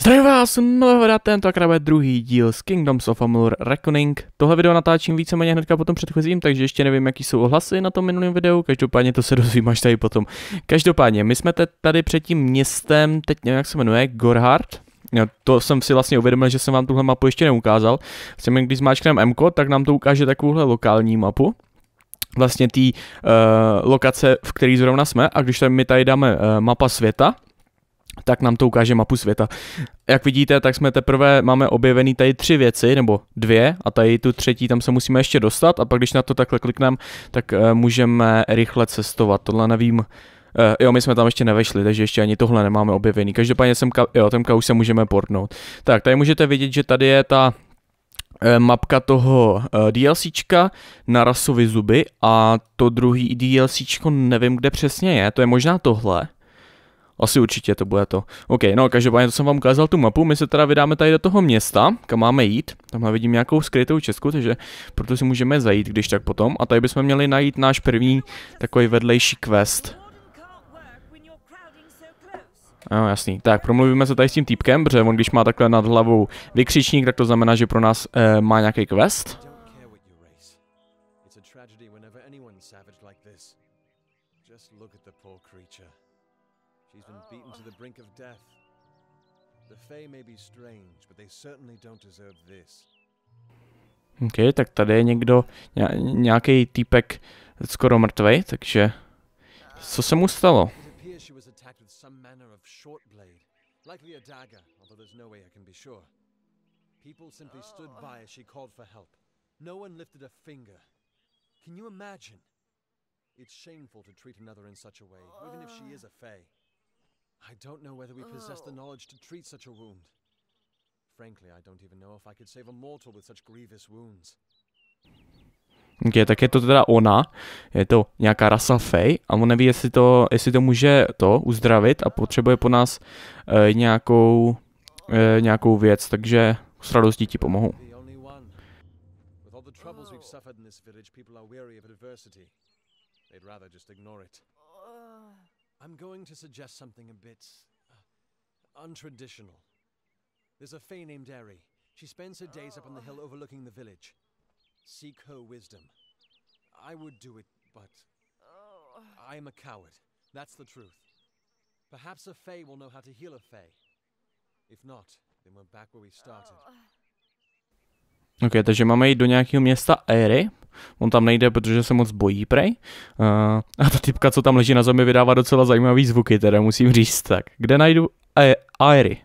Zdravím vás, mnohokrát tentokrát bude druhý díl z Kingdoms of Amalur Reckoning. Tohle video natáčím víceméně hnedka po tom předchozím, takže ještě nevím, jaký jsou ohlasy na tom minulém videu, každopádně to se dozvím až tady potom. Každopádně, my jsme tady před tím městem, teď nevím, jak se jmenuje, Gorhard. No, to jsem si vlastně uvědomil, že jsem vám tuhle mapu ještě neukázal. Vlastně, když zmáčkneme M, tak nám to ukáže takovouhle lokální mapu. Vlastně té lokace, v které zrovna jsme, a když my tady dáme mapa světa, tak nám to ukáže mapu světa. Jak vidíte, tak jsme teprve, máme objevený tady 3 věci, nebo 2, a tady tu třetí, tam se musíme ještě dostat, a pak když na to takhle klikneme, tak můžeme rychle cestovat. Tohle nevím, jo, my jsme tam ještě nevešli, takže ještě ani tohle nemáme objevený. Každopádně temka už se můžeme portnout. Tak, tady můžete vidět, že tady je ta mapka toho DLCčka na rasovy zuby, a to druhý DLCčko nevím, kde přesně je, to je možná tohle. Asi určitě to bude to. OK, no každopádně to jsem vám ukázal tu mapu, my se teda vydáme tady do toho města, kam máme jít. Tamhle vidím nějakou skrytou Česku, takže proto si můžeme zajít, když tak potom. A tady bychom měli najít náš první takový vedlejší quest. No jasný, tak promluvíme se tady s tím týpkem, protože on když má takhle nad hlavou vykřičník, tak to znamená, že pro nás má nějaký quest. She's been beaten to the brink of death. The Fae may be strange, but they certainly don't deserve this. OK, tak tady je někdo, nějaký týpek skoro mrtvej, takže co se mu stalo? People simply stood by as she called for help. No one lifted a finger. Can you imagine? It's shameful to treat another in such a way, even if she is a Fae. I don't know whether we possess the knowledge to treat such a wound. Frankly, I don't even know if I could save a mortal with such grievous wounds. OK, tak je to teda ona, je to nějaká rasa Fae, a on neví, jestli to může uzdravit a potřebuje po nás nějakou věc, takže s radostí ti pomohu. I'm going to suggest something a bit untraditional. There's a Fae named Eri. She spends her days up on the hill overlooking the village. Seek her wisdom. I would do it, but I am a coward. That's the truth. Perhaps a Fae will know how to heal a Fae. If not, then we're back where we started. OK, takže máme jít do nějakého města Eri. On tam nejde, protože se moc bojí, prej. A ta typka, co tam leží na zemi, vydává docela zajímavý zvuky, teda musím říct. Tak, kde najdu Eri?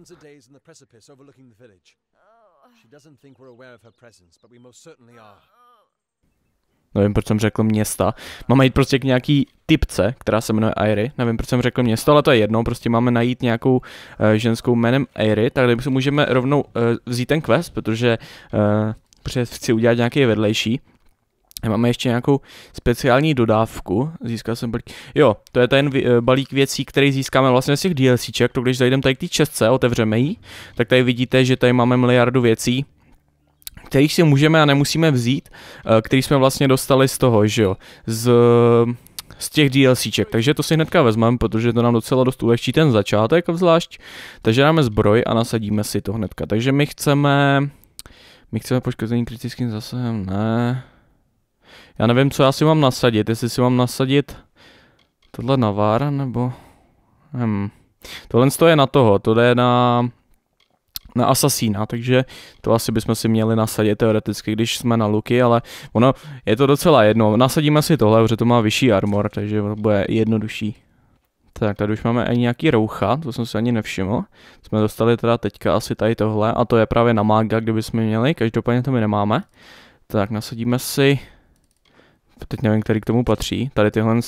Nevím, proč jsem řekl města. Máme jít prostě k nějaký typce, která se jmenuje Eri. Nevím, proč jsem řekl město, ale to je jedno. Prostě máme najít nějakou ženskou jménem Eri. Tak si můžeme rovnou vzít ten quest, protože chci udělat nějaký vedlejší. A máme ještě nějakou speciální dodávku. Získal jsem balík. Jo, to je ten balík věcí, který získáme vlastně z těch DLCček. To když zajdeme tady k té čestce, otevřeme ji, tak tady vidíte, že tady máme miliardu věcí, kterých si můžeme a nemusíme vzít, který jsme vlastně dostali z toho, že jo, z těch DLCček, takže to si hnedka vezmeme, protože to nám docela dost ulehčí ten začátek zvlášť, takže dáme zbroj a nasadíme si to hnedka, takže my chceme poškození kritickým zásahem, ne, já nevím, co já si mám nasadit, jestli si mám nasadit tohle na vár, nebo, tohle je na toho, to je na asasína, takže to asi bychom si měli nasadit teoreticky, když jsme na luky, ale ono je to docela jedno. Nasadíme si tohle, protože to má vyšší armor, takže to bude jednodušší. Tak, tady už máme ani nějaký roucha, to jsem si ani nevšiml. Jsme dostali teda teďka asi tady tohle, a to je právě na mága, kdyby jsme měli, každopádně to my nemáme. Tak, nasadíme si, teď nevím, který k tomu patří, tady tyhle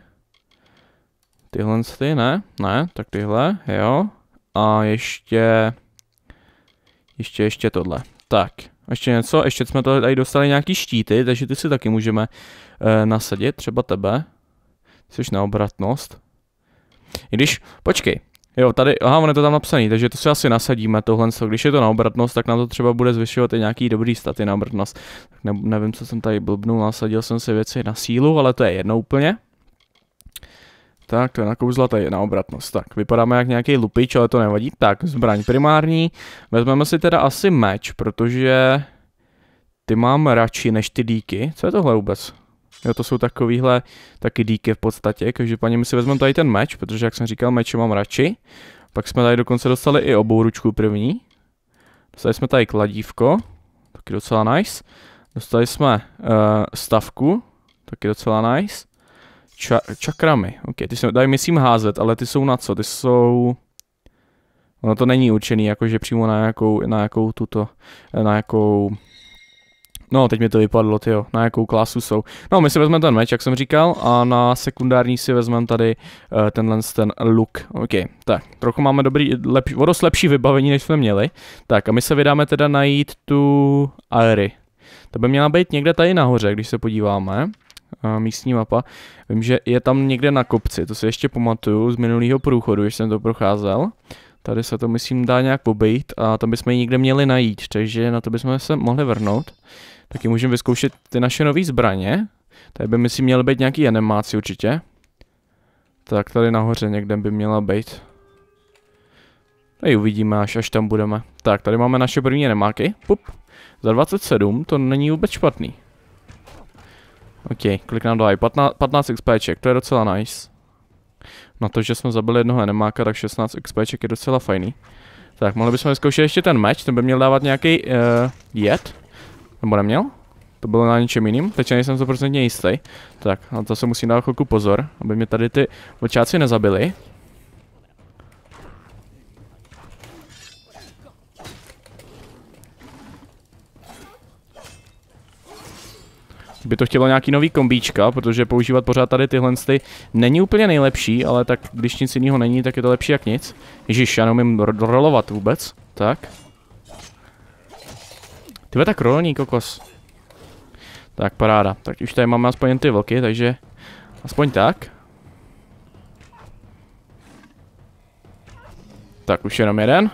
ne, tak tyhle, jo, a ještě tohle. Tak, ještě něco, ještě jsme tady dostali nějaký štíty, takže ty si taky můžeme nasadit, třeba tebe. Ty jsi na obratnost. I když, počkej, jo, tady, aha, on je to tam napsaný, takže to si asi nasadíme tohle, když je to na obratnost, tak nám to třeba bude zvyšovat i nějaký dobrý staty na obratnost. Tak nevím, co jsem tady blbnul, nasadil jsem si věci na sílu, ale to je jedno úplně. Tak, to je nakouzlatý na obratnost. Tak, vypadáme jak nějaký lupič, ale to nevadí. Tak, zbraň primární. Vezmeme si teda asi meč, protože ty mám radši než ty díky. Co je tohle vůbec? Jo, to jsou takovýhle taky díky v podstatě. Každopádně my si vezmeme tady ten meč, protože jak jsem říkal, meče mám radši. Pak jsme tady dokonce dostali i obouručku první. Dostali jsme tady kladívko, taky docela nice. Dostali jsme stavku, taky docela nice. Čakramy, ok, ty se tady myslím házet, ale ty jsou na co? Ty jsou... Ono to není určený, jakože přímo na jakou... No, teď mi to vypadlo, tyjo, na jakou klasu jsou. No, my si vezmeme ten meč, jak jsem říkal, a na sekundární si vezmeme tady ten look. Ok, tak, trochu máme dost lepší vybavení, než jsme měli. Tak, a my se vydáme teda najít tu Aery. To by měla být někde tady nahoře, když se podíváme. Místní mapa. Vím, že je tam někde na kopci, to si ještě pamatuju z minulého průchodu, když jsem to procházel. Tady se to myslím dá nějak obejít a tam bychom ji někde měli najít, takže na to bychom se mohli vrhnout. Taky můžeme vyzkoušet ty naše nové zbraně. Tady by myslím měly být nějaký animáci určitě. Tak tady nahoře někde by měla být. Tady uvidíme, až tam budeme. Tak, tady máme naše první animáky. Pup. Za 27, to není vůbec špatný. Ok, kolik nám dají? 15 XPček, to je docela nice. Na to, že jsme zabili jednoho enemáka, tak 16 XPček je docela fajný. Tak, mohli bychom vyzkoušet ještě ten meč, ten by měl dávat nějaký jed. Nebo neměl? To bylo na něčem jiným, teď nejsem 100% jistý. Tak, na to se musím dát chvilku pozor, aby mě tady ty vlčáci nezabili. By to chtělo nějaký nový kombíčka, protože používat pořád tady tyhle není úplně nejlepší, ale tak když nic jiného není, tak je to lepší jak nic. Ježiš, já neumím rolovat vůbec. Tak. Tyhle tak rolní kokos. Tak, paráda. Tak už tady máme aspoň jen ty vlky, takže aspoň tak. Tak, už jenom jeden.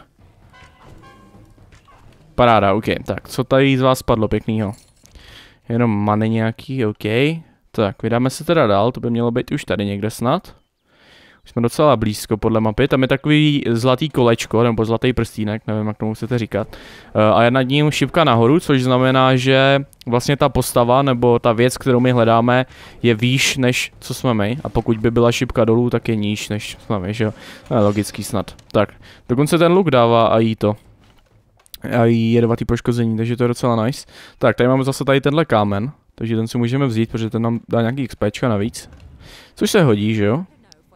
Paráda, ok. Tak, co tady z vás spadlo pěknýho? Jenom many nějaký, ok. Tak, vydáme se teda dál, to by mělo být už tady někde snad. Už jsme docela blízko podle mapy, tam je takový zlatý kolečko, nebo zlatý prstínek, nevím, jak tomu chcete říkat. A je nad ním šipka nahoru, což znamená, že vlastně ta postava, nebo ta věc, kterou my hledáme, je výš, než co jsme my. A pokud by byla šipka dolů, tak je níž, než jsme my, že jo. To je logický snad. Tak, dokonce ten luk dává a jí to. A jedovatý poškození, takže to je docela nice. Tak, tady máme zase tady tenhle kámen, takže ten si můžeme vzít, protože ten nám dá nějaký XPčka navíc. Což se hodí, že jo?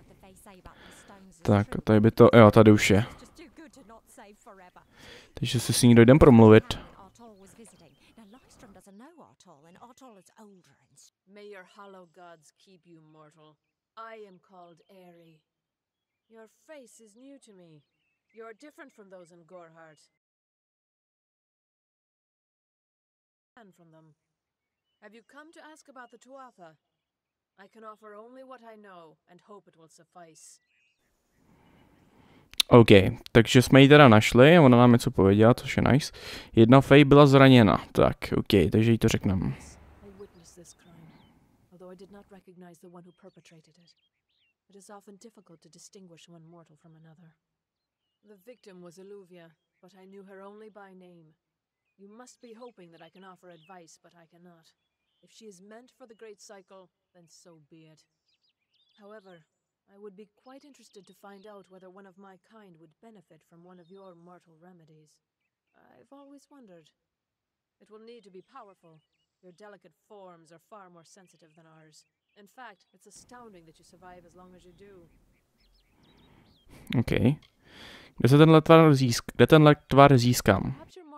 Tak, a tady by to, jo, tady už je. Takže si s ní dojdem promluvit. From them. Have you come to ask about the Tuatha? I can offer only what I know and hope it will suffice. OK, takže jsme ji teda našli, ona nám něco pověděla, což je nice. Jedna Fej byla zraněna, tak OK, takže jí to řekneme. I witnessed this crime, although I did not recognize the one who perpetrated it. It is often difficult to distinguish one mortal from another. The victim was Illuvia, but I knew her only by name. You must be hoping that I can offer advice, but I cannot. If she is meant for the Great Cycle, then so be it. However, I would be quite interested to find out whether one of my kind would benefit from one of your mortal remedies. I've always wondered. It will need to be powerful. Your delicate forms are far more sensitive than ours. In fact, it's astounding that you survive as long as you do. Okay. Kde tenhle tvar získám?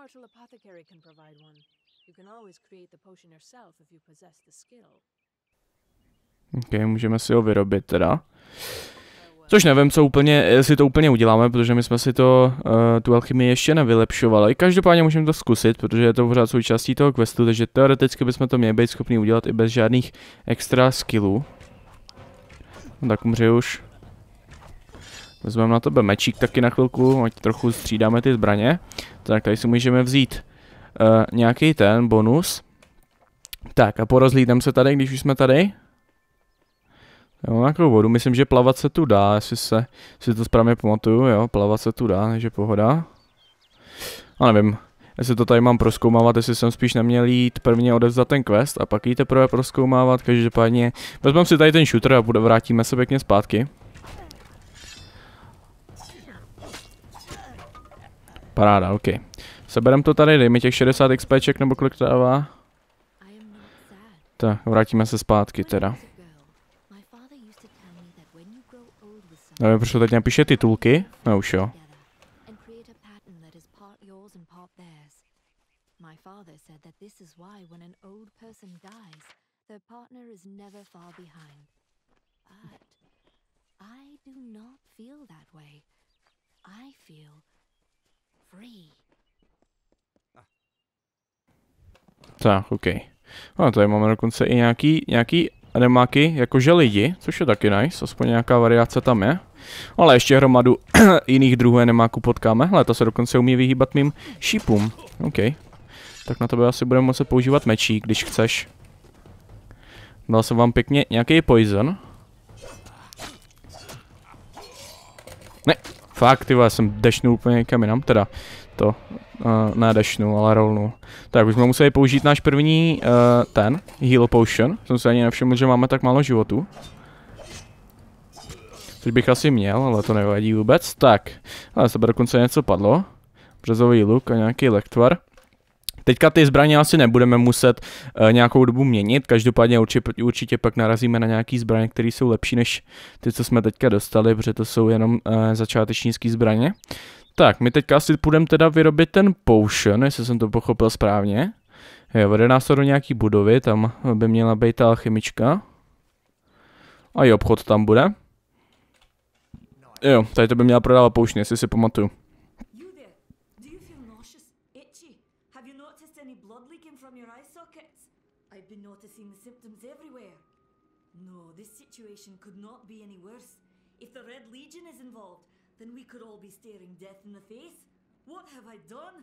Ok, můžeme si ho vyrobit teda. Což nevím, jestli to úplně uděláme, protože my jsme si tu alchymii ještě nevylepšovali. Každopádně můžeme to zkusit, protože je to pořád součástí toho questu, takže teoreticky bychom to měli být schopni udělat i bez žádných extra skillů. No, tak umře už. Vezmeme na tebe mečík taky na chvilku, ať trochu střídáme ty zbraně. Tak tady si můžeme vzít nějaký ten bonus. Tak a porozhlídneme se tady, když už jsme tady. Jo, nějakou vodu, myslím, že plavat se tu dá, jestli si to správně pamatuju, jo, plavat se tu dá, takže pohoda. A nevím, jestli to tady mám prozkoumávat, jestli jsem spíš neměl jít prvně odevzdat ten quest a pak jít teprve prozkoumávat, každopádně vezmeme si tady ten shooter a vrátíme se pěkně zpátky. Paráda, ok. Seberem to tady, dej mi těch 60 XPček nebo kolik to dává. Tak, vrátíme se zpátky teda. Nevím, proč to teď nepíše titulky? No už jo. Tak, ok. No, tady máme dokonce i nějaký remáky, jakože lidi, což je taky nice, aspoň nějaká variace tam je. Ale ještě hromadu jiných druhů remáků potkáme. Hele, to se dokonce umí vyhýbat mým šípům. Ok. Tak na tebe asi budeme muset používat mečík, když chceš. Dal jsem vám pěkně nějaký poison. Ne, fakt, ty vole, jsem dashnul úplně někam jinam, teda to, ne dashnul, ale rollnul. Tak, už jsme museli použít náš první, ten, heal potion. Jsem si ani nevšiml, že máme tak málo životů. Což bych asi měl, ale to nevadí vůbec. Tak, ale sebe dokonce něco padlo. Březový luk a nějaký lektvar. Teďka ty zbraně asi nebudeme muset nějakou dobu měnit, každopádně určitě pak narazíme na nějaký zbraně, které jsou lepší než ty, co jsme teďka dostali, protože to jsou jenom začátečnické zbraně. Tak, my teďka asi půjdeme teda vyrobit ten potion, jestli jsem to pochopil správně. Jo, vede nás to do nějaký budovy, tam by měla být ta alchemička. A i obchod tam bude. Jo, tady to by měla prodávat potion, jestli si pamatuju. Then we could all be staring death in the face. What have I done?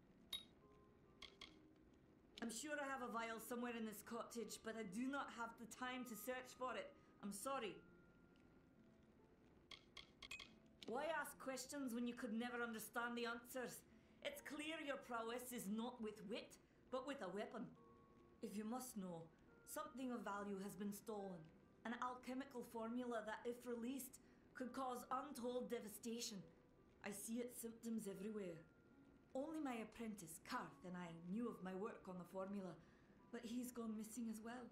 I'm sure I have a vial somewhere in this cottage, but I do not have the time to search for it. I'm sorry. Why ask questions when you could never understand the answers? It's clear your prowess is not with wit, but with a weapon. If you must know, something of value has been stolen. An alchemical formula that, if released, could cause untold devastation. I see its symptoms everywhere. Only my apprentice, Karth, and I knew of my work on the formula, but he's gone missing as well.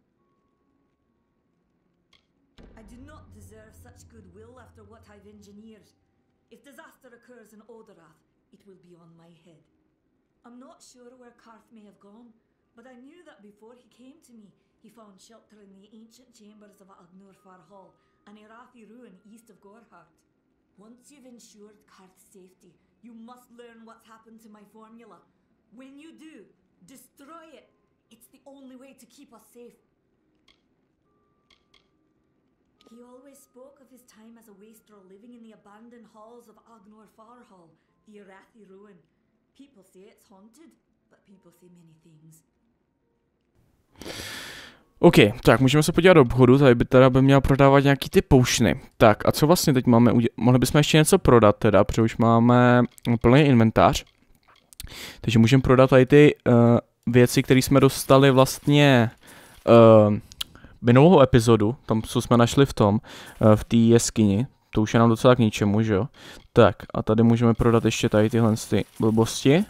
I do not deserve such goodwill after what I've engineered. If disaster occurs in Odorath, it will be on my head. I'm not sure where Karth may have gone, but I knew that before he came to me, he found shelter in the ancient chambers of Agnurfar Hall, an Irathi ruin east of Gorhart. Once you've ensured Karth's safety, you must learn what's happened to my formula. When you do, destroy it. It's the only way to keep us safe. He always spoke of his time as a wastrel living in the abandoned halls of Agnurfar Hall, the Irathi ruin. People say it's haunted, but people say many things. OK, tak můžeme se podívat do obchodu, tady by teda měl prodávat nějaký ty poušny. Tak a co vlastně teď máme udělat? Mohli bychom ještě něco prodat teda, protože už máme plný inventář. Takže můžeme prodat tady ty věci, které jsme dostali vlastně minulou epizodu, tam co jsme našli v té jeskyni. To už je nám docela k ničemu, že jo? Tak a tady můžeme prodat ještě tady tyhle ty blbosti.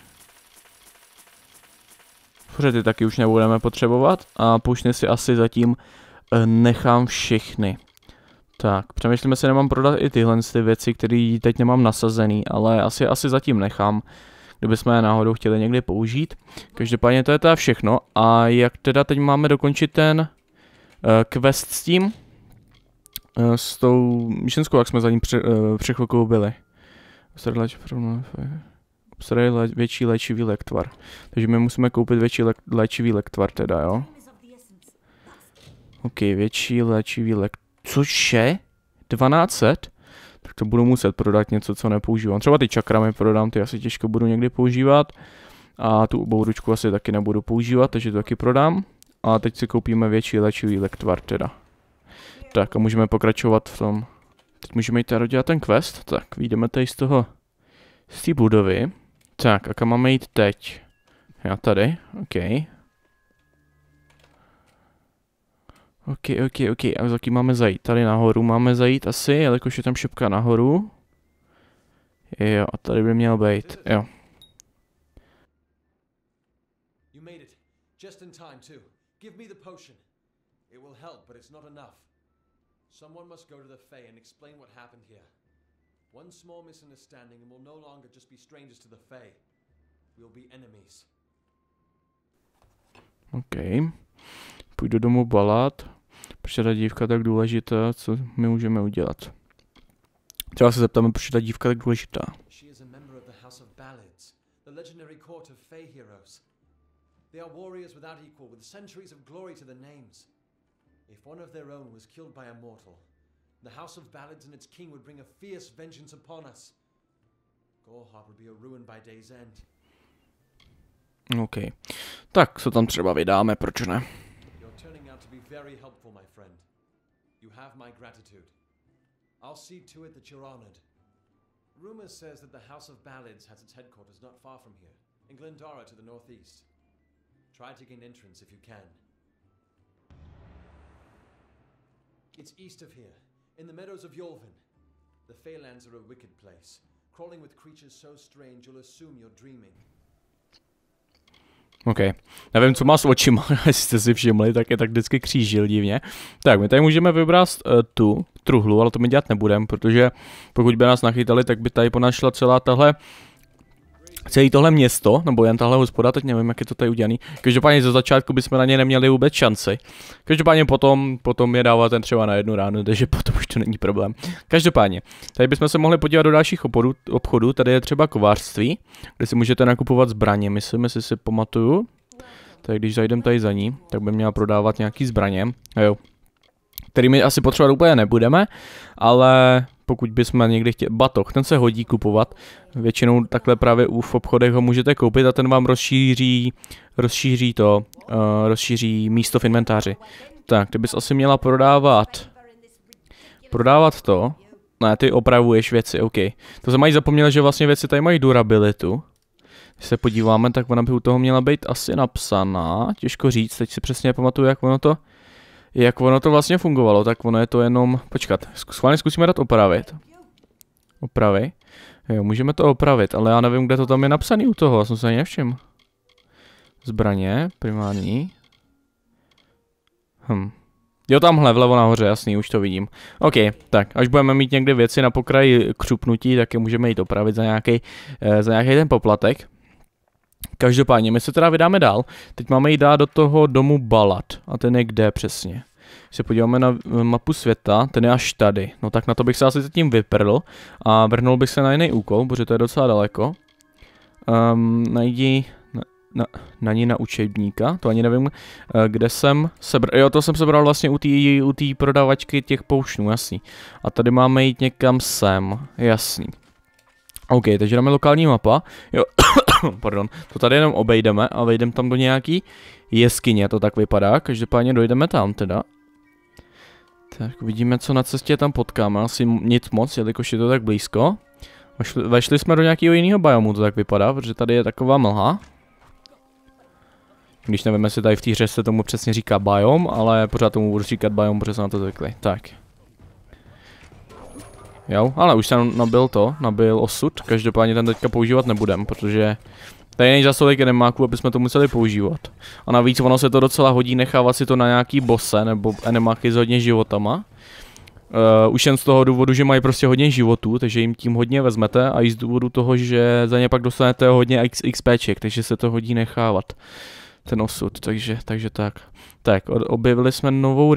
Protože ty taky už nebudeme potřebovat a poušny si asi zatím nechám všechny. Tak, přemýšlím, jestli nemám prodat i tyhle ty věci, které teď nemám nasazený, ale asi zatím nechám, kdybychom je náhodou chtěli někdy použít. Každopádně to je teda všechno a jak teda teď máme dokončit ten quest s tím, s tou myšlenskou, jak jsme za ním před chvilkou byli. Obstarali větší léčivý lektvar. Takže my musíme koupit větší léčivý lektvar teda, jo? OK, větší léčivý lektvar. Cože? 1200? Tak to budu muset prodat něco, co nepoužívám. Třeba ty čakramy prodám, ty asi těžko budu někdy používat. A tu bouručku asi taky nebudu používat, takže to taky prodám. A teď si koupíme větší léčivý lektvar teda. Tak a můžeme pokračovat v tom. Teď můžeme jít tady dělat ten quest. Tak, vyjdeme tady z té budovy. Tak, a kam máme jít teď? Já tady, OK. OK. A za kým máme zajít? Tady nahoru máme zajít asi, jelikož je tam šipka nahoru. Jo, a tady by měl být, jo. You made it. Just in time, too. Give me the potion. It will help, but it's not enough. Someone must go to the Fae and explain what happened here. One small misunderstanding and we'll no longer just be strangers to the Fae. We'll be enemies. OK. Půjdu domů Balad. Proč je ta dívka tak důležitá? Co my můžeme udělat? Třeba se zeptáme, proč je ta dívka tak důležitá. She is a member of the House of Ballids, the legendary court of Fae heroes. They are warriors without equal, with centuries of glory to their names. If one of their own was killed by a mortal, the House of Ballids and its king would bring a fierce vengeance upon us. Gorehart would be a ruin by day's end. OK. Tak se tam třeba vydáme, proč ne? You're turning out to be very helpful, my friend. You have my gratitude. I'll see to it that you're honored. Rumor says that the House of Ballids has its headquarters not far from here, in Glendara to the northeast. Try to gain entrance if you can. It's east of here, in the meadows of Yolvin. The Feylands are a wicked place, crawling with creatures so strange you'll assume you're dreaming. OK. Nevím, co má s očima, jestli jste si všimli, tak je tak vždycky křížil divně. Tak, my tady můžeme vybrat tu truhlu, ale to my dělat nebudeme, protože pokud by nás nachytali, tak by tady po nás šla celé tohle město, nebo jen tahle hospoda, teď nevím, jak je to tady udělaný. Každopádně ze začátku bychom na ně neměli vůbec šanci. Každopádně potom je dávat ten třeba na jednu ránu, takže potom už to není problém. Každopádně, tady bychom se mohli podívat do dalších obchodů, tady je třeba kovářství, kde si můžete nakupovat zbraně, myslím, jestli si pamatuju. Tak když zajdem tady za ní, tak by měla prodávat nějaký zbraně, jo. Který my asi potřebovat úplně nebudeme, ale pokud bychom někdy chtěli, batoh, ten se hodí kupovat, většinou takhle právě v obchodech ho můžete koupit a ten vám rozšíří místo v inventáři. Tak, ty bys asi měla prodávat to, ne, ty opravuješ věci, OK. To se mají zapomněl, že vlastně věci tady mají durabilitu. Když se podíváme, tak ona by u toho měla být asi napsaná, těžko říct, teď si přesně nepamatuju, jak ono to vlastně fungovalo, tak ono je to jenom, počkat, schválně zkusíme dát opravit. Opravy. Jo, můžeme to opravit, ale já nevím, kde to tam je napsaný u toho, já jsem se ani nevšiml. Zbraně, primární. Jo, tamhle vlevo nahoře, jasný, už to vidím. OK, tak, až budeme mít někde věci na pokraji křupnutí, tak je můžeme jít opravit za nějaký ten poplatek. Každopádně, my se teda vydáme dál. Teď máme jít dát do toho domu Balad. A ten je kde přesně? Když se podíváme na mapu světa, ten je až tady. No tak na to bych se asi zatím vyprl a vrhnul bych se na jiný úkol, protože to je docela daleko. Najdi na učebníka, to ani nevím, kde jsem sebral. Jo, to jsem sebral vlastně u té prodavačky těch poušnů, jasný. A tady máme jít někam sem, jasný. OK, takže dáme lokální mapa. Jo, pardon, to tady jenom obejdeme a vejdeme tam do nějaký jeskyně, to tak vypadá. Každopádně dojdeme tam teda. Tak vidíme, co na cestě tam potkáme. Asi nic moc, jelikož je to tak blízko. Vešli jsme do nějakého jiného biomu, to tak vypadá, protože tady je taková mlha. Když nevím, jestli tady v té hře se tomu přesně říká biom, ale pořád tomu budu říkat biom, protože jsem na to zvykli. Tak. Jo, ale už jsem nabil osud, každopádně ten teďka používat nebudem, protože tady není zase tolik enemáků, aby jsme to museli používat. A navíc ono se to docela hodí nechávat si to na nějaký bosse nebo enemáky s hodně životama. Už jen z toho důvodu, že mají prostě hodně životů, takže jim tím hodně vezmete a i z důvodu toho, že za ně pak dostanete hodně XPček, takže se to hodí nechávat. Ten osud, takže tak. Tak, objevili jsme novou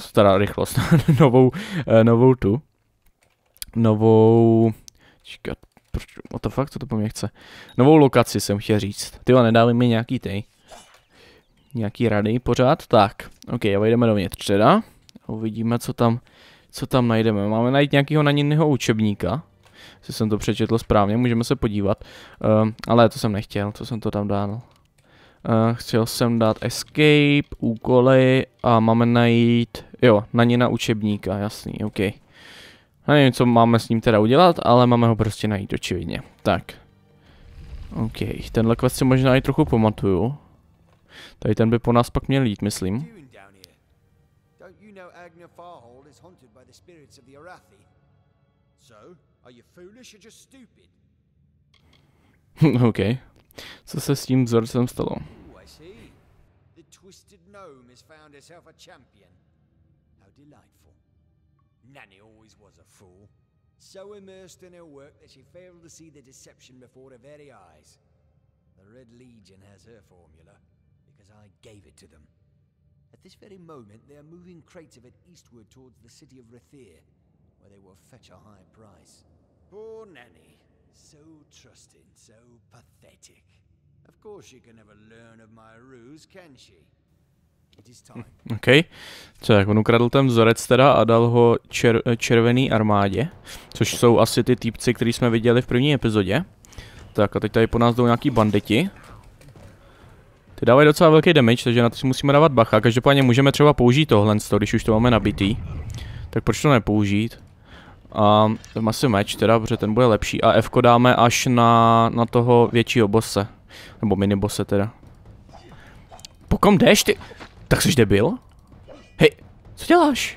novou, čekat, what the fuck, co to po mě chce? Novou lokaci jsem chtěl říct. Tyjo, nedávej mi nějaký rady pořád, tak, ok, a vejdeme dovnitř teda. A uvidíme, co tam najdeme. Máme najít nějakého naněného učebníka, jestli jsem to přečetl správně, můžeme se podívat. Ale to jsem nechtěl, co jsem to tam dal. Chtěl jsem dát escape, úkoly a máme najít, Jo, na učebníka, jasný, OK. Nevím, co máme s ním teda udělat, ale máme ho prostě najít, očividně. Tak. OK, tenhle quest si možná i trochu pamatuju. Tady ten by po nás pak měl jít, myslím. OK. Co se s tím vzorcem stalo? Nanny always was a fool. So immersed in her work that she failed to see the deception before her very eyes. The Red Legion has her formula, because I gave it to them. At this very moment, they are moving crates of it eastward towards the city of Rathir, where they will fetch a high price. Poor Nanny. So trusting, so pathetic. Of course she can never learn of my ruse, can she? OK. Tak, on ukradl ten vzorec teda a dal ho červený armádě, což jsou asi ty týpci, který jsme viděli v první epizodě. Tak a teď tady po nás jdou nějaký banditi. Ty dávají docela velký damage, takže na to si musíme dávat bacha. Každopádně můžeme třeba použít tohle, když už to máme nabitý. Tak proč to nepoužít? A asi meč teda, protože ten bude lepší. A F-ko dáme až na toho většího bosse. Nebo minibose teda. Po kom jdeš ty? Tak jsi debil? Hej, co děláš?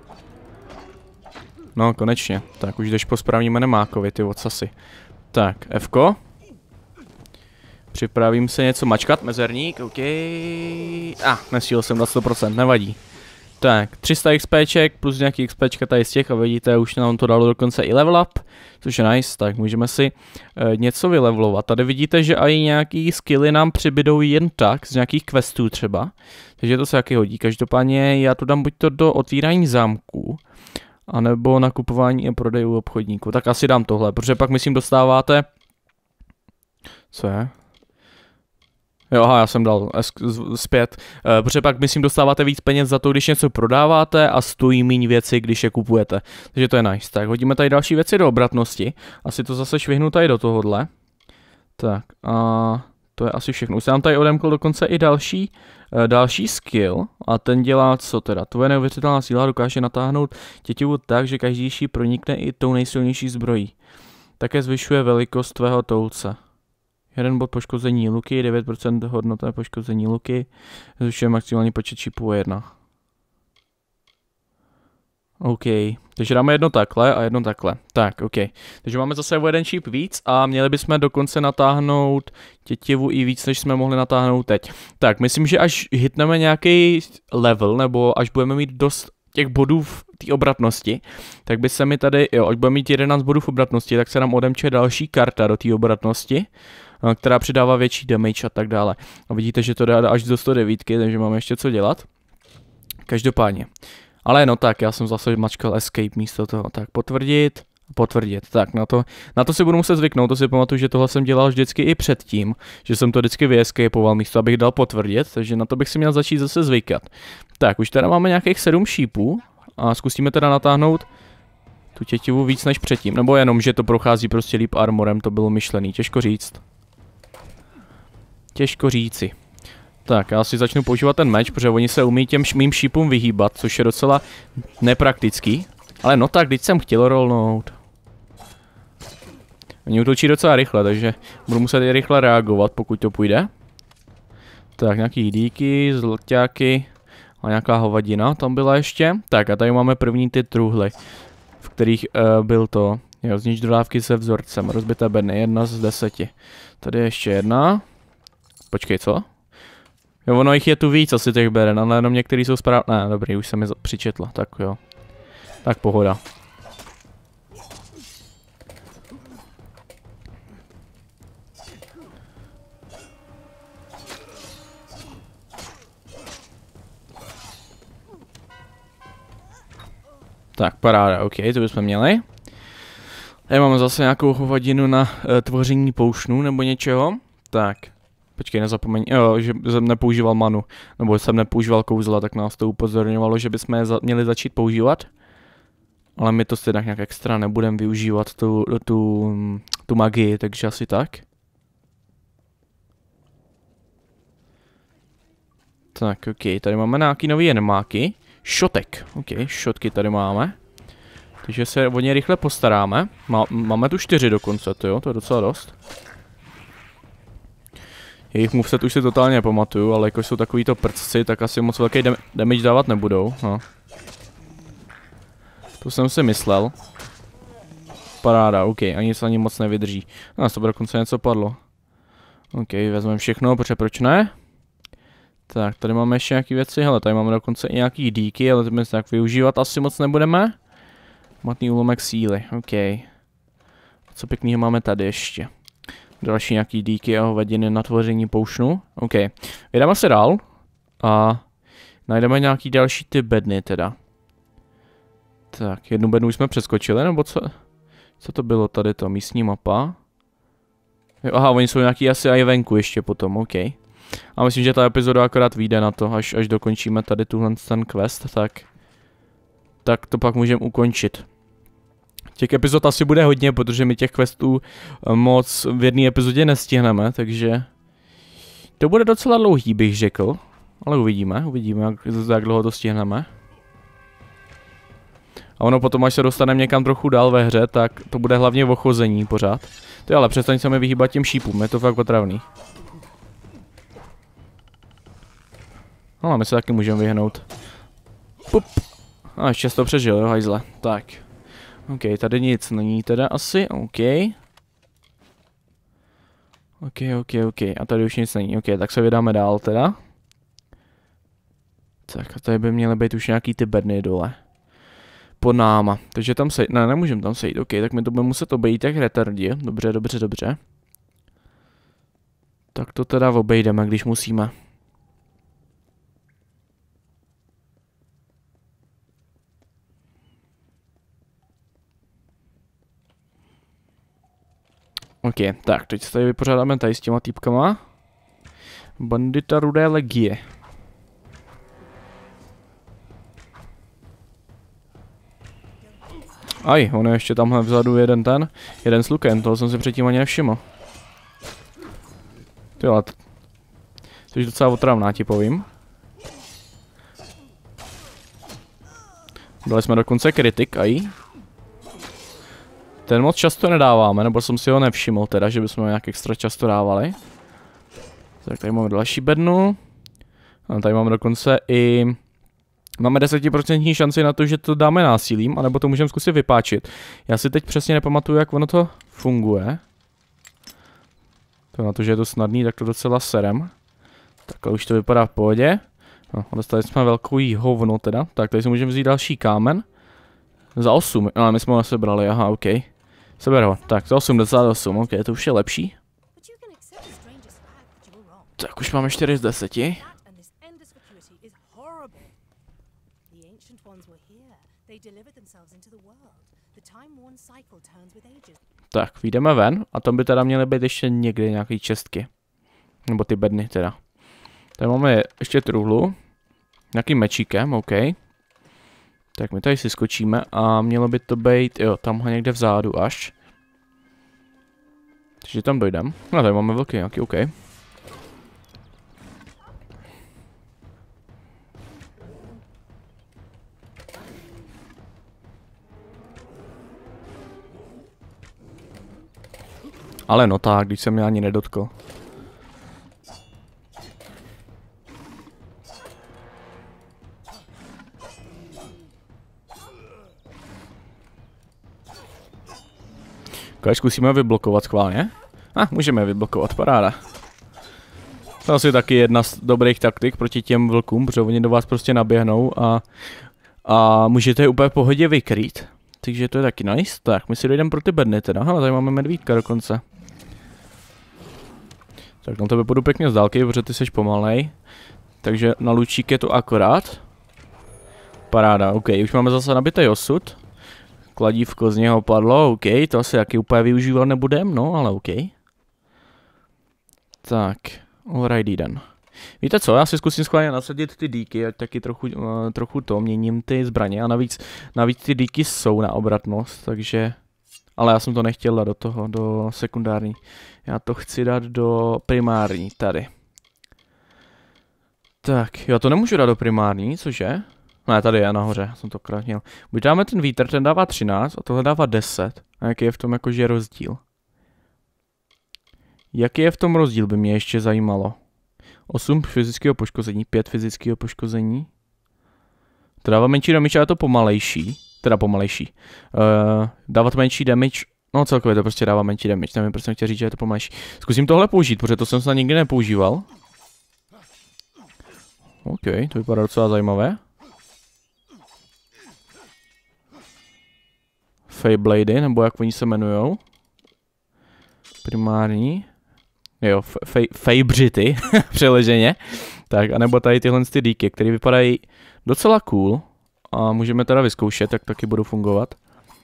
No, konečně. Tak už jdeš po správním nemákovi, ty odsasy. Tak, F-ko. Připravím se něco mačkat, mezerník, OK. Nestíhl jsem na 100%, nevadí. Tak, 300 XPček plus nějaký XPčka tady z těch a vidíte, už nám to dalo dokonce i level up, což je nice, tak můžeme si něco vylevelovat. Tady vidíte, že i nějaký skilly nám přibydou jen tak, z nějakých questů třeba, takže to se taky hodí. Každopádně já tu dám buď to do otvírání zámků, anebo nakupování a prodej u obchodníků. Tak asi dám tohle, protože pak myslím dostáváte... Co je? Jo, aha, já jsem dal zpět, protože pak myslím dostáváte víc peněz za to, když něco prodáváte a stojí méně věci, když je kupujete. Takže to je nice. Tak hodíme tady další věci do obratnosti. Asi to zase švihnu tady do tohohle. Tak a to je asi všechno. Už jsem tady odemkl dokonce i další skill a ten dělá co teda? Tvoje neuvěřitelná síla dokáže natáhnout tětivu tak, že každý ší pronikne i tou nejsilnější zbrojí. Také zvyšuje velikost tvého toulce. 1 bod poškození luky, 9% hodnota poškození luky, zvyšuje maximální počet čipů 1. OK, takže dáme jedno takhle a jedno takhle. Tak, OK. Takže máme zase o jeden čip víc a měli bychom dokonce natáhnout tětivu i víc, než jsme mohli natáhnout teď. Tak, myslím, že až hitneme nějaký level, nebo až budeme mít dost těch bodů v té obratnosti, tak by se mi tady, jo, až budeme mít 11 bodů v obratnosti, tak se nám odemče další karta do té obratnosti, která přidává větší damage a tak dále. A vidíte, že to dá až do 109, takže máme ještě co dělat. Každopádně. Ale no tak, já jsem zase mačkal escape místo toho. Tak potvrdit. Tak na to si budu muset zvyknout, to si pamatuju, že tohle jsem dělal vždycky i předtím, že jsem to vždycky vyescapoval místo, abych dal potvrdit, takže na to bych si měl začít zase zvykat. Tak, už teda máme nějakých 7 šípů a zkusíme teda natáhnout tu tětivu víc než předtím, nebo jenom, že to prochází prostě líp armorem, to bylo myšlený, těžko říct. Těžko říci. Tak, já si začnu používat ten meč, protože oni se umí těm mým šípům vyhýbat, což je docela nepraktický. Ale no tak, teď jsem chtěl rollnout. Oni útočí docela rychle, takže budu muset i rychle reagovat, pokud to půjde. Tak, nějaký díky, zlaťáky a nějaká hovadina tam byla ještě. Tak a tady máme první ty truhly, v kterých byl to. Jo, znič dodávky se vzorcem, rozbité bedny, 1 z 10. Tady ještě jedna. Počkej, co? Jo, ono jich je tu víc asi těch beden, ale jenom některý jsou správně. Ne, dobrý, už jsem je přičetla, tak jo. Tak pohoda. Tak, paráda, OK, to bychom měli. Tady máme zase nějakou hovadinu na tvoření poušnů nebo něčeho. Tak, počkej, nezapomeň, jo, že jsem nepoužíval manu, nebo jsem nepoužíval kouzla, tak nás to upozorňovalo, že bychom je měli začít používat. Ale my to stejně nějak extra nebudeme využívat tu magii, takže asi tak. Tak, OK, tady máme nějaký nový enemáky. šotek. OK, šotky tady máme. Takže se o ně rychle postaráme. Máme tu 4 dokonce, to jo, to je docela dost. Jejich moveset už si totálně nepamatuju, ale jako jsou takovýto prcci, tak asi moc velký damage dávat nebudou. No. To jsem si myslel. Paráda, OK, ani se ani moc nevydrží. No, to dokonce něco padlo. OK, vezmeme všechno, protože proč ne? Tak, tady máme ještě nějaké věci, hele, tady máme dokonce i nějaký díky, ale ty my tak využívat asi moc nebudeme. Matný úlomek síly, OK. Co pěkného máme tady ještě? Další nějaký díky a hovadiny na tvoření poušnu, OK. Vydáme se dál a najdeme nějaký další ty bedny teda. Tak, jednu bednu už jsme přeskočili, nebo co? Co to bylo tady to? Místní mapa? Jo, aha, oni jsou nějaký asi i venku ještě potom, OK. A myslím, že ta epizoda akorát vyjde na to, až dokončíme tady ten quest, tak to pak můžeme ukončit. Těch epizod asi bude hodně, protože my těch questů moc v jedné epizodě nestihneme, takže to bude docela dlouhý, bych řekl. Ale uvidíme, jak dlouho to stihneme. A ono potom, až se dostaneme někam trochu dál ve hře, tak to bude hlavně o chození pořád. Ty ale přestaň se mi vyhýbat těm šípům, je to fakt otravný. No a my se taky můžeme vyhnout. Pup. A ještě jsi to přežil, jo, hajzle. Tak. OK, tady nic není teda asi, OK. OK. A tady už nic není, OK, tak se vydáme dál teda. Tak a tady by měly být už nějaký ty bedny dole. Pod náma, takže tam sejít, ne, nemůžeme tam sejít, OK, tak my to budeme muset obejít jak retardi, dobře. Tak to teda obejdeme, když musíme. OK, tak, teď se tady vypořádáme tady s těma týpkama. Bandita Rudé legie. Aj, on je ještě tamhle vzadu jeden s lukem, toho jsem si předtím ani nevšiml. Tyhle, to je docela otravná, ti povím. Dali jsme dokonce kritik, aj. Ten moc často nedáváme, nebo jsem si ho nevšiml teda, že bychom ho nějak extra často dávali. Tak tady máme další bednu. A tady máme dokonce i... Máme 10% šanci na to, že to dáme násilím, anebo to můžeme zkusit vypáčit. Já si teď přesně nepamatuju, jak ono to funguje. To na to, že je to snadný, tak to docela serem. Takhle už to vypadá v pohodě. No, dostali jsme velkou hovno teda. Tak tady si můžeme vzít další kámen. Za 8, ale my jsme ho nesebrali, aha, OK. Seber ho, tak za 88, OK, to už je lepší. Tak už máme 4 z 10. Tak, vyjdeme ven a tam by teda měly být ještě někde nějaké čestky. Nebo ty bedny teda. Tady máme ještě truhlu. Nějakým mečíkem, OK. Tak my tady si skočíme a mělo by to být, jo, tamhle někde vzadu až. Takže tam dojdem. No tady máme velký nějaký, OK. Ale no tak, když jsem mě ani nedotkl. Když zkusíme vyblokovat schválně. Můžeme vyblokovat, paráda. To je asi taky jedna z dobrých taktik proti těm vlkům, protože oni do vás prostě naběhnou a můžete je úplně v pohodě vykrýt. Takže to je taky nice. Tak, my si dojdeme pro ty bedny teda. Hele, tady máme medvídka dokonce. Tak na tebe půjdu pěkně z dálky, protože ty jsi pomalej. Takže na lučík je to akorát. Paráda, OK, už máme zase nabitý osud. Kladívko z něho padlo, OK, to asi jaký úplně využívat nebudem, no, ale OK. Tak, alrighty den. Víte co, já si zkusím schválně nasadit ty díky, ať taky trochu to, měním ty zbraně a navíc ty díky jsou na obratnost, takže... Ale já jsem to nechtěl dát do toho, do sekundární. Já to chci dát do primární, tady. Tak, já to nemůžu dát do primární, cože? Ne, tady je nahoře, jsem to krátnil. Buď dáme ten vítr, ten dává 13 a tohle dává 10. A jaký je v tom jakože rozdíl? Jaký je v tom rozdíl, by mě ještě zajímalo. 8 fyzického poškození, 5 fyzického poškození. To dává menší damage, ale je to pomalejší. Teda pomalejší. Dávat menší damage, no celkově to prostě dává menší damage. Nevím, proč jsem chtěl říct, že je to pomalejší. Zkusím tohle použít, protože to jsem snad nikdy nepoužíval. OK, to vypadá docela zajímavé. Feyblady, nebo jak oni se jmenujou. Primární. Jo, Feybřity, přeleženě. Tak, anebo tady tyhle ty díky, které vypadají docela cool. A můžeme teda vyzkoušet, jak taky budou fungovat.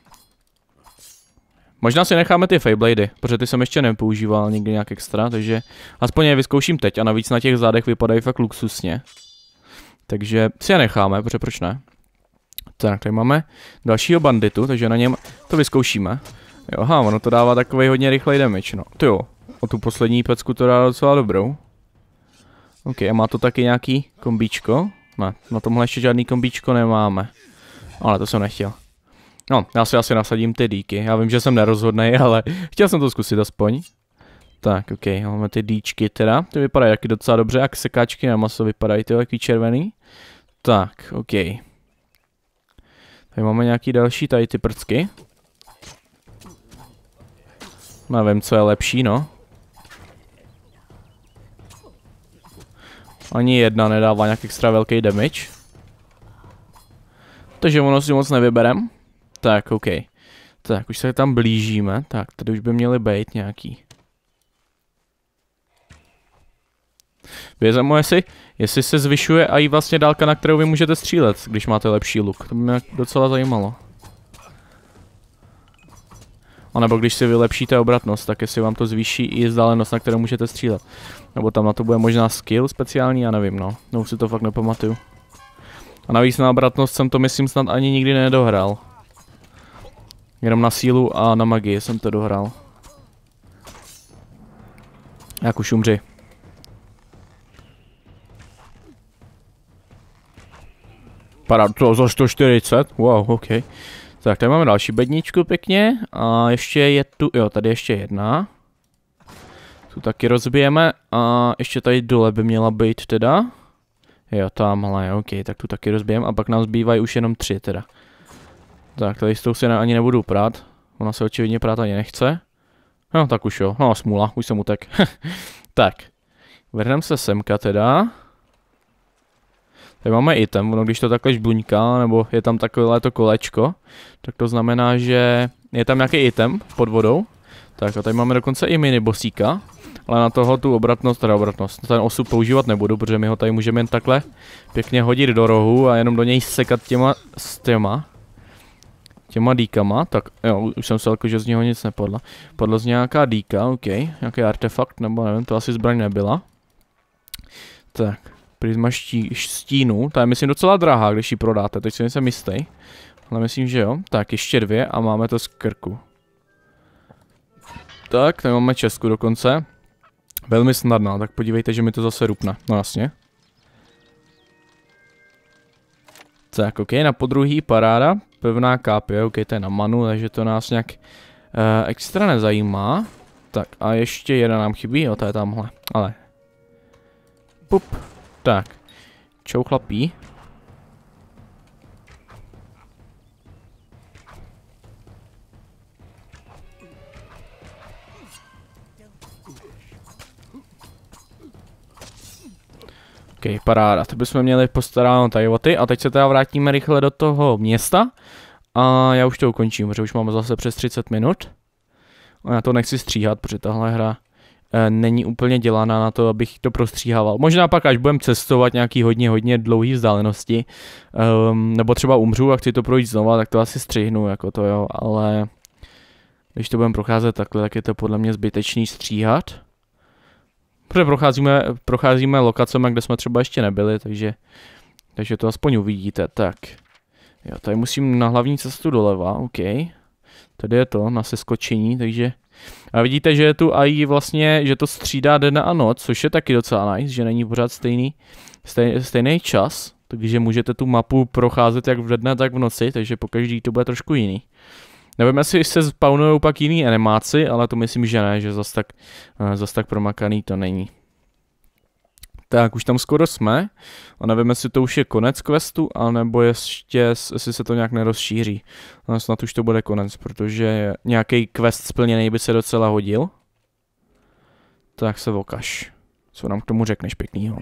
Možná si necháme ty Feyblady, protože ty jsem ještě nepoužíval nikdy nějak extra, takže aspoň je vyzkouším teď a navíc na těch zádech vypadají fakt luxusně. Takže si je necháme, protože proč ne? Tak, tady máme dalšího banditu, takže na něm to vyzkoušíme. Jo, aha, ono to dává takovej hodně rychlej damage, no. Ty jo, o tu poslední pecku to dá docela dobrou. OK, a má to taky nějaký kombíčko? Ne, na tomhle ještě žádný kombíčko nemáme. Ale to jsem nechtěl. No, já si asi nasadím ty díky. Já vím, že jsem nerozhodnej, ale chtěl jsem to zkusit aspoň. Tak, OK, máme ty díčky teda. Ty vypadají taky docela dobře, jak sekáčky na maso vypadají, ty takový červený. Tak, OK. Tady máme nějaký další, tady ty prcky. Nevím, co je lepší, no. Ani jedna nedává nějak extra velký damage. Takže ono si moc nevyberem. Tak, OK. Tak, už se tam blížíme. Tak, tady už by měly být nějaký. Vězemo, jestli se zvyšuje i vlastně dálka, na kterou vy můžete střílet, když máte lepší luk. To by mě docela zajímalo. A nebo když si vylepšíte obratnost, tak jestli vám to zvýší i vzdálenost, na kterou můžete střílet. Nebo tam na to bude možná skill speciální, já nevím, no. No, už si to fakt nepamatuju. A navíc na obratnost jsem to, myslím, snad ani nikdy nedohrál. Jenom na sílu a na magii jsem to dohrál. Jak už umři. Parád, to za 140, wow, OK. Tak, tady máme další bedničku pěkně a ještě je tu, jo, tady ještě jedna. Tu taky rozbijeme a ještě tady dole by měla být teda. Jo, tamhle, OK, tak tu taky rozbijeme a pak nám zbývají už jenom 3 teda. Tak, tady s tou si ani nebudu prát, ona se očividně prát ani nechce. No, tak už jo, no smůla, už jsem utek. Tak, vrhneme se semka teda. Tady máme item, ono když to takhle žbluňká, nebo je tam takovéhle kolečko, tak to znamená, že je tam nějaký item pod vodou. Tak a tady máme dokonce i mini bossíka, ale na toho tu obratnost, ten osud používat nebudu, protože my ho tady můžeme jen takhle pěkně hodit do rohu a jenom do něj sekat těma díkama. Tak jo, už jsem se že z něho nic nepadlo. Padla z nějaká díka, OK, nějaký artefakt, nebo nevím, to asi zbraň nebyla. Tak. Prisma stínu, ta je myslím docela drahá, když ji prodáte, teď si nejsem jistý. Ale myslím, že jo. Tak, ještě 2 a máme to z krku. Tak, tady máme česku dokonce. Velmi snadná, tak podívejte, že mi to zase rupne. No jasně. Tak, OK, na podruhý paráda. Pevná kápě, OK, to je na manu, takže to nás nějak extra nezajímá. Tak, a ještě jedna nám chybí, jo, to je tamhle, ale. Pup. Tak, čau chlapí. OK, paráda, to bychom měli postaráno tady o ty a teď se teda vrátíme rychle do toho města. A já už to ukončím, protože už máme zase přes 30 minut. A já to nechci stříhat, protože tahle hra není úplně dělaná na to, abych to prostříhával. Možná pak, až budeme cestovat nějaký hodně dlouhý vzdálenosti, nebo třeba umřu a chci to projít znova, tak to asi střihnu, jako to jo, ale když to budeme procházet takhle, tak je to podle mě zbytečný stříhat. Protože procházíme lokacemi, kde jsme třeba ještě nebyli, takže to aspoň uvidíte. Tak, jo, tady musím na hlavní cestu doleva, OK. Tady je to na seskočení, takže. A vidíte, že je tu AI vlastně, že to střídá den a noc, což je taky docela nice, že není pořád stejný čas. Takže můžete tu mapu procházet jak v dne, tak v noci, takže po každý to bude trošku jiný. Nevím, jestli se spawnujou pak jiný animáci, ale to myslím, že ne, že zas tak promakaný to není. Tak, už tam skoro jsme. A nevím, jestli to už je konec questu, anebo jestli se to nějak nerozšíří. No, snad už to bude konec, protože nějaký quest splněný by se docela hodil. Tak se vokaž. Co nám k tomu řekneš pěknýho?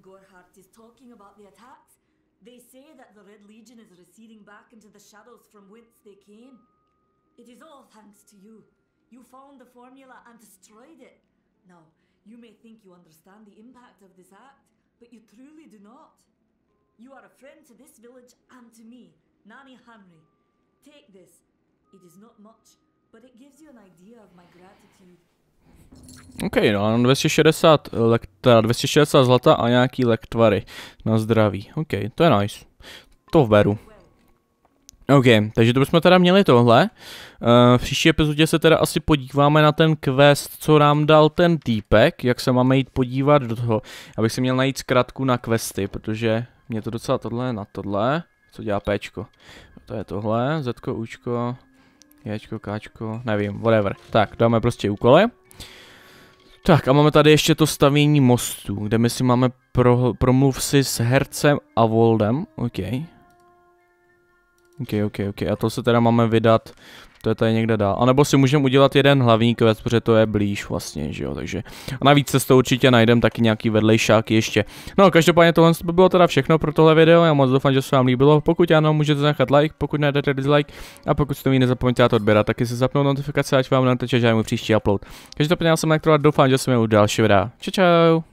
You may think you understand the impact of this act, but you truly do not. You are a friend to this village and to me, Nani Henry. Take this. It is not much, but it gives you an idea of my gratitude. OK, no, 260 zlata a nějaký lektvary na zdraví. OK, to je nice. To beru. OK, takže to bychom teda měli tohle. V příští epizodě se teda asi podíváme na ten quest, co nám dal ten týpek, jak se máme jít podívat do toho, abych si měl najít zkratku na questy, protože mě to docela tohle na tohle, co dělá Pčko. To je tohle, Zko, Učko, Jčko, Kčko, nevím, whatever. Tak, dáme prostě úkoly. Tak a máme tady ještě to stavění mostu, kde my si máme promluv si s hercem a Voldem, OK. OK. A to se teda máme vydat, to je tady někde dál. A nebo si můžeme udělat jeden hlavní quest, protože to je blíž vlastně, že jo, takže. A navíc se to určitě najdeme taky nějaký vedlejšáky ještě. No, každopádně tohle by bylo teda všechno pro tohle video, já moc doufám, že se vám líbilo. Pokud ano, můžete nechat like, pokud ne, dejte dislike. A pokud jste mi nezapomeňte to odběrat, taky si zapnout notifikace, ať vám neteče žádný příští upload. Každopádně já jsem Elektrovat, doufám, že se mi u dalšího videa. Čau.